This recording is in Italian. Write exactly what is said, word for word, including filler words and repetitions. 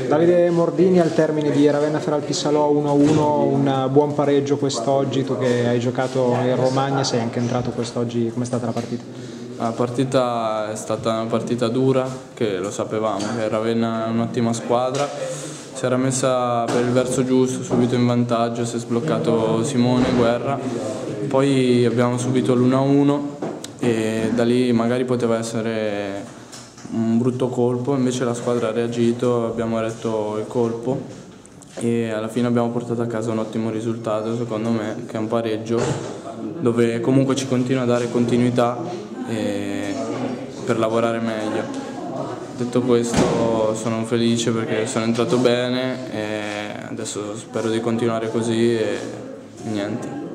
Davide Mordini, al termine di Ravenna-Feralpissalò uno a uno, un buon pareggio quest'oggi, tu che hai giocato in Romagna, sei anche entrato quest'oggi, com'è stata la partita? La partita è stata una partita dura, che lo sapevamo, che Ravenna è un'ottima squadra, si era messa per il verso giusto, subito in vantaggio, si è sbloccato Simone Guerra, poi abbiamo subito l'uno a uno e da lì magari poteva essere un brutto colpo, invece la squadra ha reagito, abbiamo retto il colpo e alla fine abbiamo portato a casa un ottimo risultato, secondo me, che è un pareggio dove comunque ci continua a dare continuità e per lavorare meglio. Detto questo, sono felice perché sono entrato bene e adesso spero di continuare così e niente.